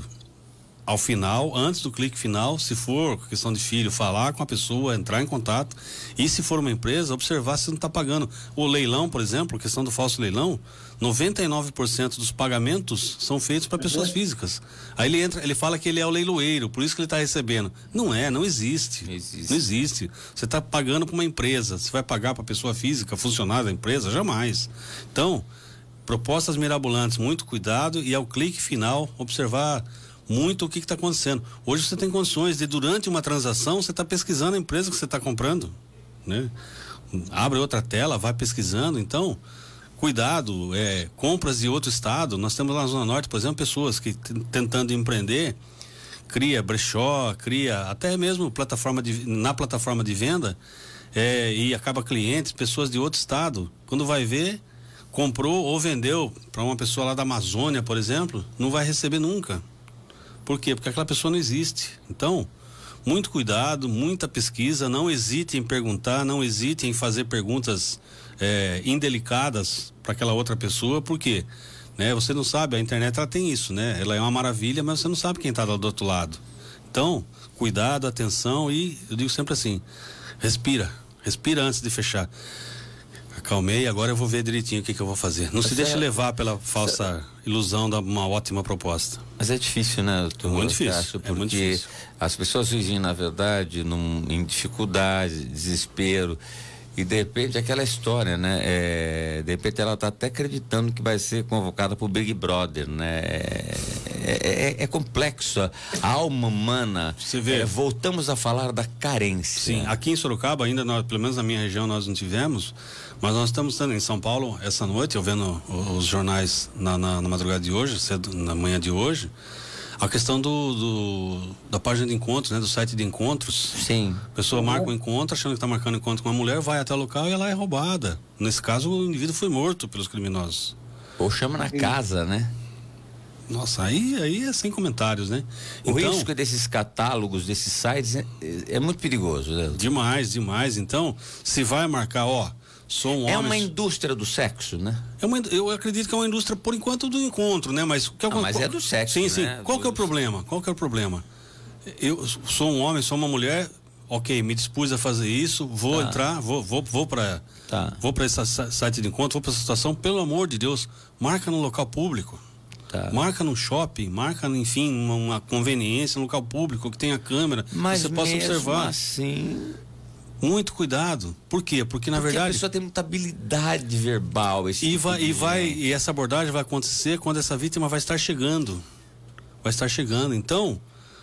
S3: Ao final, antes do clique final, se for questão de filho, falar com a pessoa, entrar em contato, e se for uma empresa, observar se não está pagando. O leilão, por exemplo, questão do falso leilão, noventa e nove por cento dos pagamentos são feitos para pessoas físicas. Aí ele entra, ele fala que ele é o leiloeiro, por isso que ele está recebendo. Não é, não existe.
S4: Não existe.
S3: Não existe. Você está pagando para uma empresa, você vai pagar para pessoa física, funcionário da empresa? Jamais. Então, propostas mirabolantes, muito cuidado, e ao clique final, observar muito o que está acontecendo. Hoje você tem condições de, durante uma transação, você está pesquisando a empresa que você está comprando, né? Abre outra tela, vai pesquisando. Então, cuidado, é, compras de outro estado. Nós temos lá na Zona Norte, por exemplo, pessoas que t- tentando empreender, cria brechó, cria até mesmo plataforma de, na plataforma de venda, é, e acaba clientes, pessoas de outro estado. Quando vai ver, comprou ou vendeu para uma pessoa lá da Amazônia, por exemplo, não vai receber nunca. Por quê? Porque aquela pessoa não existe. Então, muito cuidado, muita pesquisa, não hesite em perguntar, não hesite em fazer perguntas é, indelicadas para aquela outra pessoa, porque, né, você não sabe, a internet ela tem isso, né? Ela é uma maravilha, mas você não sabe quem está do outro lado. Então, cuidado, atenção, e eu digo sempre assim, respira, respira antes de fechar. Acalmei, agora eu vou ver direitinho o que, que eu vou fazer. Não
S4: Mas
S3: se
S4: é-
S3: deixe levar pela falsa ilusão de uma ótima proposta.
S4: Mas é difícil, né, doutor?
S3: É muito difícil,
S4: Cássio?
S3: é
S4: Porque
S3: muito difícil.
S4: as pessoas vivem, na verdade, num, em dificuldade, desespero. E de repente aquela história, né? É, de repente ela está até acreditando que vai ser convocada para o Big Brother, né? É, é, é complexo. A alma humana.
S3: Você vê.
S4: É, voltamos a falar da carência.
S3: Sim, aqui em Sorocaba, ainda nós, pelo menos na minha região, nós não tivemos, mas nós estamos estando em São Paulo essa noite, eu vendo o- os jornais na, na, na madrugada de hoje, cedo, na manhã de hoje, a questão do, do da página de encontros, né, do site de encontros.
S4: Sim.
S3: A pessoa marca um encontro, achando que está marcando encontro com uma mulher, vai até o local e ela é roubada. Nesse caso, o indivíduo foi morto pelos criminosos.
S4: Ou chama na casa, né?
S3: Nossa, aí, aí é sem comentários, né?
S4: O
S3: Então,
S4: risco desses catálogos, desses sites, é, é muito perigoso, né?
S3: demais, demais. Então, se vai marcar, ó, sou um
S4: É
S3: homem.
S4: uma indústria do sexo, né?
S3: É uma, eu acredito que é uma indústria, por enquanto, do encontro, né? Mas, que é,
S4: Não, mas é do sexo,
S3: Sim, sim.
S4: né?
S3: Qual
S4: Do-
S3: que é o problema? Qual que é o problema? Eu sou um homem, sou uma mulher, ok, me dispus a fazer isso, vou
S4: Tá.
S3: entrar, vou, vou, vou para
S4: Tá.
S3: vou para esse sa- site de encontro, vou para essa situação, pelo amor de Deus, marca no local público.
S4: Tá.
S3: Marca no shopping, marca, enfim, uma, uma conveniência no local público, que tenha câmera,
S4: Mas
S3: que você possa
S4: mesmo
S3: observar.
S4: assim...
S3: Muito cuidado. Por quê? Porque, na
S4: Porque a
S3: verdade.
S4: pessoa tem muita habilidade verbal. Esse
S3: E
S4: tipo
S3: vai,
S4: de
S3: e vai,
S4: gente.
S3: e essa abordagem vai acontecer quando essa vítima vai estar chegando. Vai estar chegando. Então,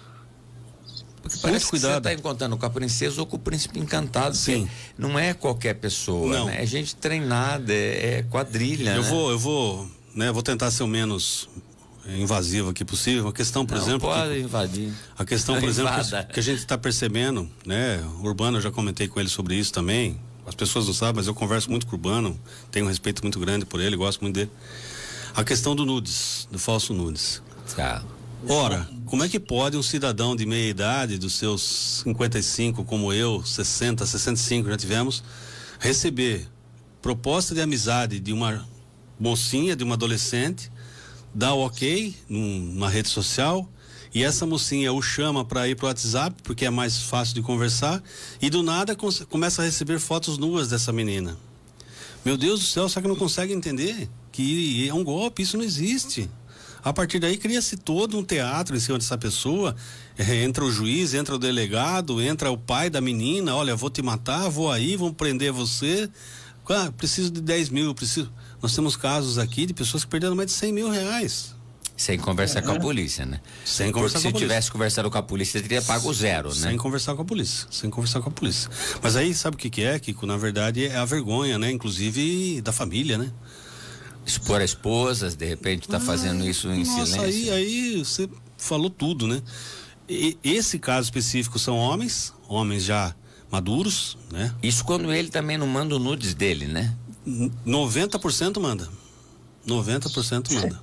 S4: Porque
S3: muito
S4: parece que você
S3: cuidado.
S4: está encontrando com a princesa ou com o príncipe encantado.
S3: Sim.
S4: porque Não é qualquer pessoa,
S3: Não.
S4: né? É gente treinada, é, é quadrilha.
S3: eu
S4: né?
S3: vou, eu vou, né, vou tentar ser o menos invasivo aqui possível. A questão, por
S4: Não
S3: exemplo,
S4: pode
S3: que,
S4: invadir.
S3: a questão, por exemplo,
S4: Invada.
S3: que, que a gente está percebendo, né? O Urbano, eu já comentei com ele sobre isso também. As pessoas não sabem, mas eu converso muito com o Urbano, tenho um respeito muito grande por ele, gosto muito dele. A questão do nudes, do falso nudes.
S4: Tá.
S3: Ora, como é que pode um cidadão de meia idade, dos seus cinquenta e cinco, como eu, sessenta, sessenta e cinco já tivemos, receber proposta de amizade de uma mocinha, de uma adolescente, dá o ok num- numa rede social, e essa mocinha o chama para ir pro WhatsApp, porque é mais fácil de conversar, e do nada cons- começa a receber fotos nuas dessa menina. Meu Deus do céu, só que não consegue entender que é um golpe, isso não existe. A partir daí cria-se todo um teatro em cima dessa pessoa, eh, entra o juiz, entra o delegado, entra o pai da menina, olha, vou te matar, vou aí, vão prender você, ah, preciso de dez mil, preciso... Nós temos casos aqui de pessoas que perderam mais de cem mil reais.
S4: Sem conversar com a polícia, né?
S3: Sem
S4: Porque
S3: conversar
S4: se
S3: com a
S4: eu
S3: polícia.
S4: tivesse conversado com a polícia, eu teria pago zero, né?
S3: Sem conversar com a polícia, sem conversar com a polícia. Mas aí, sabe o que que é, Kiko? Na verdade é a vergonha, né? Inclusive da família, né?
S4: Expor a esposa, de repente tá fazendo isso em
S3: Nossa,
S4: silêncio.
S3: aí, aí você falou tudo, né? E, esse caso específico são homens, homens já maduros, né?
S4: Isso quando ele também não manda o nudes dele, né?
S3: noventa por cento manda. noventa por cento manda.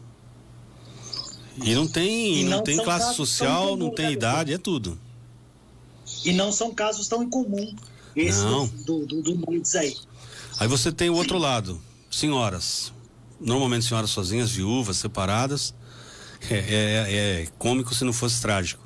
S3: E não tem,
S1: E
S3: não
S1: não
S3: tem
S1: são
S3: classe
S1: casos tão
S3: social, não
S1: comuns,
S3: tem
S1: né,
S3: idade, é tudo.
S1: E não são casos tão incomuns, esse
S3: Não.
S1: do, do, do nudes aí.
S3: Aí você tem o outro lado, senhoras. Normalmente senhoras sozinhas, viúvas, separadas. É, é, é cômico se não fosse trágico.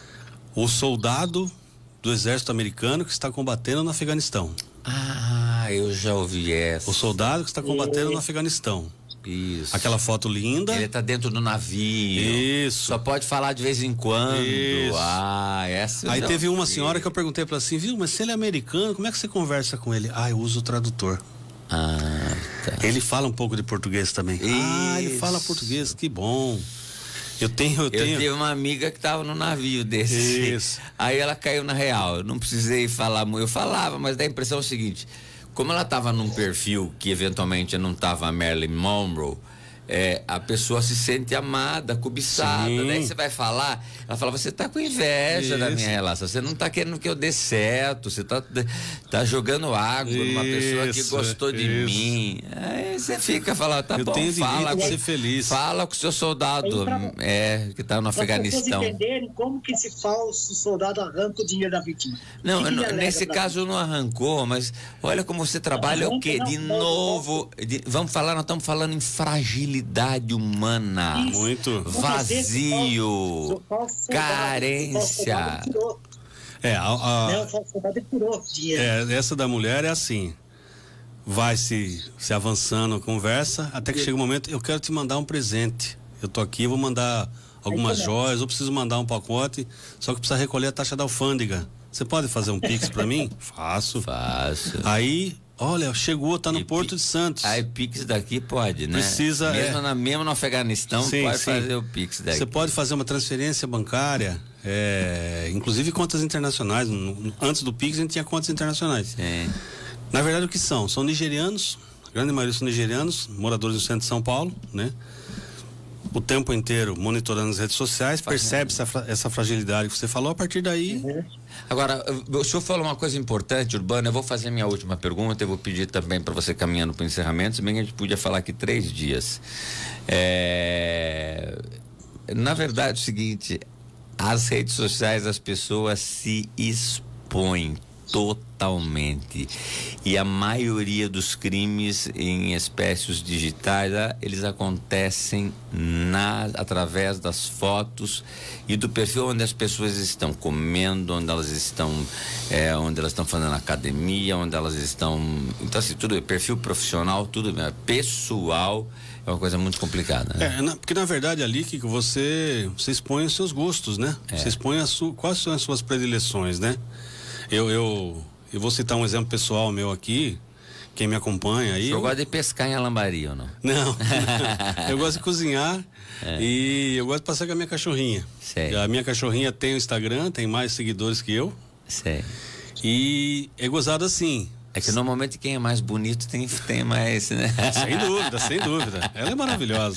S3: O soldado do exército americano que está combatendo no Afeganistão.
S4: Ah, eu já ouvi essa.
S3: O soldado que está combatendo no Afeganistão.
S4: Isso.
S3: Aquela foto linda.
S4: Ele tá dentro do navio.
S3: Isso.
S4: Só pode falar de vez em quando.
S3: Isso.
S4: Ah, essa eu
S3: Aí
S4: já
S3: teve uma
S4: ouvi.
S3: senhora que eu perguntei para ela assim, viu, mas se ele é americano, como é que você conversa com ele? Ah, eu uso o tradutor.
S4: Ah, tá.
S3: Ele fala um pouco de português também. Ah, ele fala
S4: Isso.
S3: português, que bom. Eu tenho, eu
S4: Eu
S3: tenho.
S4: tive uma amiga que tava no navio desse.
S3: Isso.
S4: Aí ela caiu na real. Eu não precisei falar muito. Eu falava, mas dá a impressão é o seguinte: como ela tava num perfil que eventualmente não tava a Marilyn Monroe, é, a pessoa se sente amada, cobiçada.
S3: Sim.
S4: Daí você vai falar, ela fala, você tá com inveja da
S3: Isso.
S4: minha relação, você não tá querendo que eu dê certo, você tá, tá jogando água numa pessoa que
S3: Isso,
S4: gostou de
S3: isso.
S4: mim. Aí você fica falando, tá
S3: Eu
S4: bom,
S3: tenho direito
S4: fala
S3: de
S4: com,
S3: ser feliz.
S4: fala com o seu soldado
S1: Aí pra-
S4: é, que tá no
S1: Para as pessoas
S4: Afeganistão.
S1: entenderem como que esse falso soldado arranca o dinheiro da vítima.
S4: Não,
S1: O que que ele
S4: não,
S1: alega
S4: nesse
S1: pra-
S4: caso não arrancou, mas olha como você trabalha o quê?
S1: Arranca,
S4: De
S1: não,
S4: novo, de- vamos falar, nós estamos falando em fragilidade humana,
S1: Isso.
S3: Muito.
S1: Muitas vezes
S4: vazio,
S1: o falso soldado-
S4: carência.
S1: o falso soldado tirou,
S3: É, a, a-
S1: né? O falso soldado tirou dinheiro.
S3: é, essa da mulher é assim. Vai se, se avançando a conversa, até que chega um momento, eu quero te mandar um presente. Eu tô aqui, vou mandar algumas
S1: Aí começa.
S3: joias, eu preciso mandar um pacote, só que precisa recolher a taxa da alfândega. Você pode fazer um Pix pra mim? Faço.
S4: Fácil.
S3: Aí, olha, chegou, tá no
S4: E
S3: Porto
S4: pi-
S3: de Santos.
S4: Aí Pix daqui pode, né?
S3: Precisa,
S4: Mesmo,
S3: é.
S4: na, mesmo no Afeganistão,
S3: Sim,
S4: pode
S3: sim.
S4: fazer o Pix daqui.
S3: Você pode fazer uma transferência bancária, é, inclusive contas internacionais. No- no- Antes do Pix a gente tinha contas internacionais.
S4: Sim.
S3: Na verdade, o que são? São nigerianos, a grande maioria são nigerianos, moradores do centro de São Paulo, né? O tempo inteiro monitorando as redes sociais, percebe essa, fra- essa fragilidade que você falou, a partir daí.
S4: Agora, o senhor falou uma coisa importante, Urbano, eu vou fazer minha última pergunta, eu vou pedir também para você caminhando para o encerramento, se bem que a gente podia falar aqui três dias. É... Na verdade, é o seguinte, as redes sociais, as pessoas se expõem totalmente. E a maioria dos crimes em espécies digitais, ah, eles acontecem na, através das fotos e do perfil onde as pessoas estão comendo, onde elas estão, é, onde elas estão fazendo academia, onde elas estão. Então, assim, tudo, perfil profissional, tudo pessoal. É uma coisa muito complicada, né?
S3: É, na, porque na verdade ali que você, você expõe os seus gostos, né?
S4: É.
S3: Você expõe a sua, quais são as suas predileções, né? Eu, eu, eu vou citar um exemplo pessoal meu aqui, quem me acompanha aí.
S4: Eu
S3: eu
S4: gosto de pescar em Alambari, ou não?
S3: Não, eu gosto de cozinhar é. e eu gosto de passear com a minha cachorrinha.
S4: Sei.
S3: A minha cachorrinha tem o Instagram, tem mais seguidores que eu.
S4: Sei.
S3: E é gozado assim.
S4: É que normalmente quem é mais bonito tem, tem mais, né?
S3: Sem dúvida, sem dúvida. Ela é maravilhosa.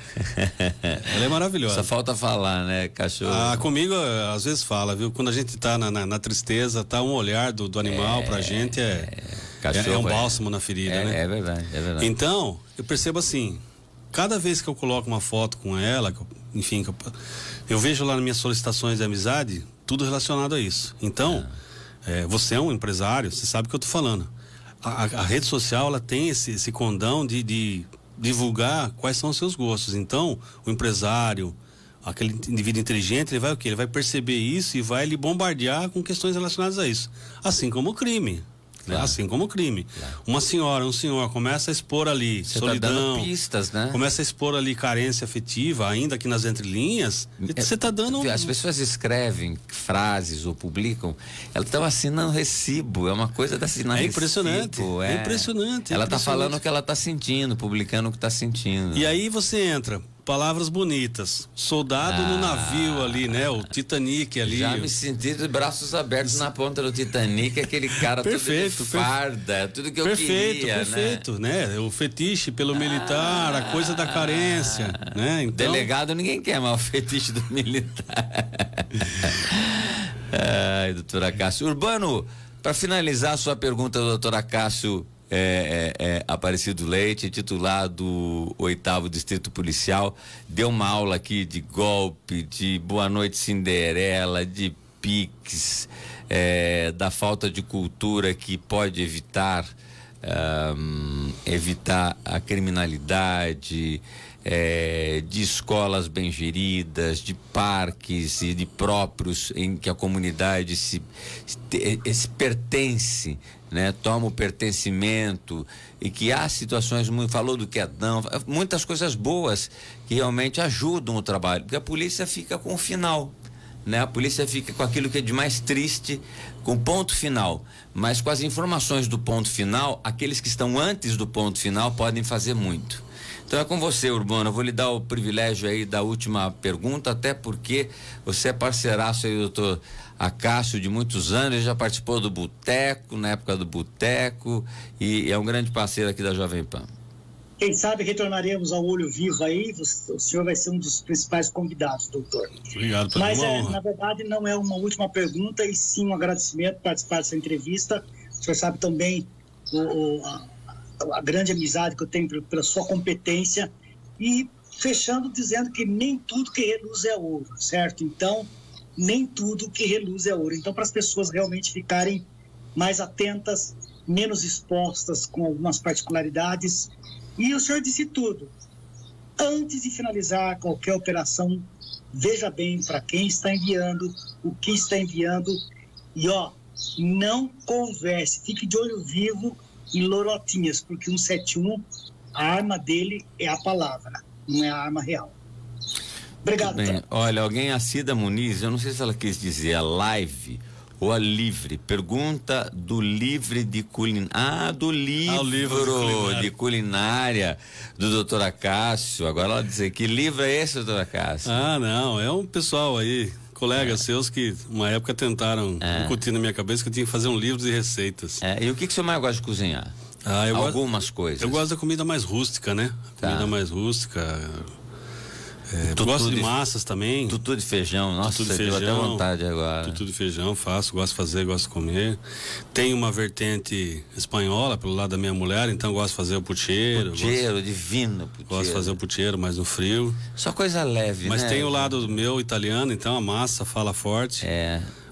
S3: Ela é maravilhosa.
S4: Só falta falar, né, cachorro?
S3: Ah, comigo às vezes fala, viu? Quando a gente tá na, na, na tristeza, tá um olhar do, do animal é, pra gente é, é, é um bálsamo é, na ferida,
S4: é,
S3: né?
S4: É verdade, é verdade.
S3: Então, eu percebo assim, cada vez que eu coloco uma foto com ela, que eu, enfim, que eu, eu vejo lá nas minhas solicitações de amizade, tudo relacionado a isso. Então... Ah. É, você é um empresário, você sabe o que eu estou falando. A, a rede social ela tem esse, esse condão de, de divulgar quais são os seus gostos. Então, o empresário, aquele indivíduo inteligente, ele vai o quê? Ele vai perceber isso e vai lhe bombardear com questões relacionadas a isso. Assim como o crime. Claro. Assim como o crime. Claro. Uma senhora, um senhor começa a expor ali Você solidão,
S4: tá dando pistas, né?
S3: Começa a expor ali carência afetiva, ainda aqui nas entrelinhas, é, você está dando...
S4: As pessoas escrevem frases ou publicam, elas estão assinando recibo, é uma coisa da assinar
S3: é
S4: recibo.
S3: Impressionante, é, é impressionante.
S4: Ela
S3: está
S4: falando o que ela está sentindo, publicando o que está sentindo.
S3: E aí você entra... Palavras bonitas. Soldado ah, no navio ali, né? O Titanic ali.
S4: Já me senti de braços abertos na ponta do Titanic, aquele cara
S3: perfeito,
S4: todo de farda, tudo que eu
S3: perfeito,
S4: queria,
S3: perfeito, né? né? O fetiche pelo militar, ah, a coisa da carência, né? Então...
S4: Delegado ninguém quer, mas o fetiche do militar. Ai, doutora Cássio. Urbano, para finalizar a sua pergunta, doutora Cássio, É, é, é, Aparecido Leite, titular do oitavo Distrito Policial, deu uma aula aqui de golpe, de Boa Noite Cinderela, de Pix, é, da falta de cultura que pode evitar um, evitar a criminalidade, é, de escolas bem geridas, de parques e de próprios em que a comunidade se, se, se pertence, né? Toma o pertencimento e que há situações, muito, falou do quedão, muitas coisas boas que realmente ajudam o trabalho, porque a polícia fica com o final, né? A polícia fica com aquilo que é de mais triste, com o ponto final, mas com as informações do ponto final, aqueles que estão antes do ponto final podem fazer muito. Então é com você, Urbano, eu vou lhe dar o privilégio aí da última pergunta, até porque você é parceiraço aí, doutor Acácio, de muitos anos, ele já participou do Boteco, na época do Boteco, e é um grande parceiro aqui da Jovem Pan.
S1: Quem sabe retornaremos ao Olho Vivo aí, o senhor vai ser um dos principais convidados, doutor.
S3: Obrigado pela
S1: Mas,
S3: honra.
S1: É, na verdade, não é uma última pergunta, e sim um agradecimento por participar dessa entrevista. O senhor sabe também o, o, a, a grande amizade que eu tenho pela sua competência, e fechando dizendo que nem tudo que reluz é ouro, certo? Então, nem tudo que reluz é ouro. Então, para as pessoas realmente ficarem mais atentas, menos expostas com algumas particularidades. E o senhor disse tudo. Antes de finalizar qualquer operação, veja bem para quem está enviando, o que está enviando. E, ó, não converse, fique de olho vivo em lorotinhas, porque um sete um, a arma dele é a palavra, não é a arma real. Obrigado.
S4: Bem, olha, alguém, a Cida Muniz, eu não sei se ela quis dizer a live ou a livre, pergunta do livre de culinária, ah, do livro, ah, livro de, culinária. de culinária do doutor Acácio. Agora ela dizer que livro é esse, doutor Acácio?
S3: Ah, não, é um pessoal aí, colegas é. seus que uma época tentaram é. incutir na minha cabeça que eu tinha que fazer um livro de receitas.
S4: É, e o que, que o senhor mais gosta de cozinhar?
S3: Ah, eu
S4: Algumas
S3: gosto,
S4: coisas.
S3: Eu gosto da comida mais rústica, né?
S4: Tá.
S3: Comida mais rústica. É, eu gosto de, de massas também.
S4: Tutu de feijão, nossa,
S3: tutu de
S4: você
S3: feijão,
S4: deu até vontade agora.
S3: Tutu de feijão, faço, gosto de fazer, gosto de comer. Tem uma vertente espanhola pelo lado da minha mulher, então gosto de fazer o pucheiro.
S4: Pucheiro,
S3: gosto,
S4: divino pucheiro.
S3: Gosto de fazer o pucheiro, mas no frio.
S4: Só coisa leve,
S3: mas
S4: né?
S3: Mas tem o lado meu italiano, então a massa fala forte.
S4: É.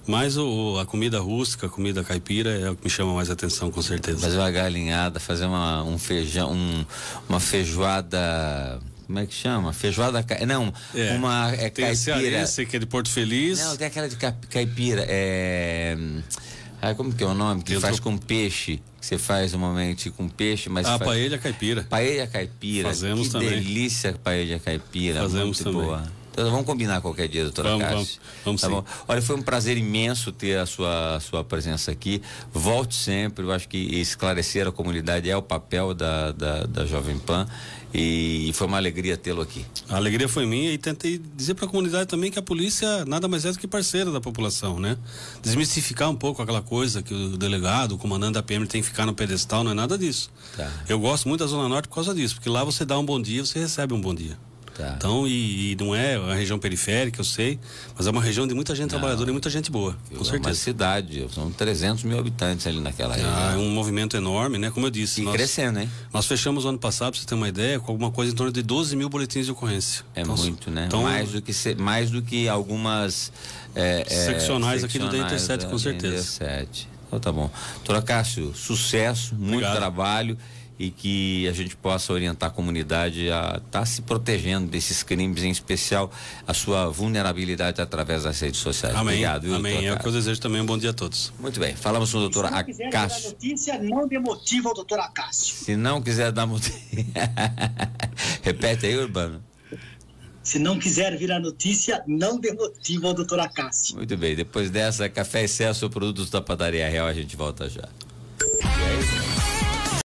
S3: Mas o, a comida rústica, a comida caipira é o que me chama mais atenção, com certeza.
S4: Fazer uma galinhada, fazer uma, um feijão, um, uma feijoada... Como é que chama? Feijoada... Não,
S3: é,
S4: uma é,
S3: tem
S4: caipira.
S3: Esse que é de Porto Feliz.
S4: Não, tem aquela de caipira. É... Ah, como que é o nome? Que faz com peixe. Que você faz normalmente com peixe, mas...
S3: Ah,
S4: faz...
S3: paella caipira.
S4: Paella caipira.
S3: Fazemos
S4: que
S3: também.
S4: delícia paella caipira.
S3: Fazemos
S4: muito
S3: também.
S4: Boa. Então, vamos combinar qualquer dia, doutora
S3: Vamos,
S4: Cássio.
S3: vamos, vamos
S4: tá
S3: sim.
S4: bom? Olha, foi um prazer imenso ter a sua, a sua presença aqui. Volte sempre. Eu acho que esclarecer a comunidade é o papel da, da, da Jovem Pan. E foi uma alegria tê-lo aqui.
S3: A alegria foi minha e tentei dizer para a comunidade também que a polícia nada mais é do que parceira da população, né? Desmistificar um pouco aquela coisa que o delegado, o comandante da P M tem que ficar no pedestal, não é nada disso.
S4: Tá.
S3: Eu gosto muito da Zona Norte por causa disso, porque lá você dá um bom dia, você recebe um bom dia.
S4: Tá.
S3: Então, e, e não é uma região periférica, eu sei, mas é uma região de muita gente não. trabalhadora e muita gente boa, com
S4: é
S3: certeza.
S4: uma cidade, são trezentos mil habitantes ali naquela região.
S3: Ah, é um movimento enorme, né? Como eu disse.
S4: E
S3: nós,
S4: crescendo, hein?
S3: Nós fechamos o ano passado, pra você ter uma ideia, com alguma coisa em torno de doze mil boletins de ocorrência.
S4: É
S3: então,
S4: muito, né?
S3: Então,
S4: mais, do que, mais do que algumas... É,
S3: seccionais
S4: é,
S3: aqui do D I T sete, com certeza.
S4: D I T sete. Então tá bom. Doutora Cássio, sucesso, muito
S3: Obrigado.
S4: trabalho e que a gente possa orientar a comunidade a estar tá se protegendo desses crimes, em especial a sua vulnerabilidade através das redes sociais.
S3: Amém.
S4: Obrigado, viu,
S3: Amém. É o que eu desejo também. Um bom dia a todos.
S4: Muito bem. Falamos com o doutor Acácio.
S1: Se não quiser dar notícia, não demotiva o doutor Acácio.
S4: Se não quiser dar notícia... Repete aí, Urbano.
S1: Se não quiser vir a notícia, não demotiva o doutor Acácio.
S4: Muito bem. Depois dessa, Café Excesso, produtos da Padaria Real, a gente volta já.